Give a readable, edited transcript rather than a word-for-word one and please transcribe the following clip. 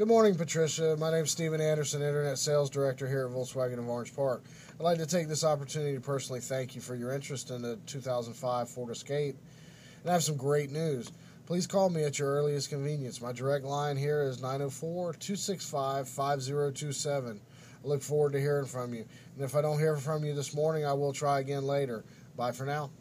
Good morning, Patrecia. My name is Steven Anderson, Internet Sales Director here at Volkswagen of Orange Park. I'd like to take this opportunity to personally thank you for your interest in the 2005 Ford Escape. And I have some great news. Please call me at your earliest convenience. My direct line here is 904-265-5027. I look forward to hearing from you. And if I don't hear from you this morning, I will try again later. Bye for now.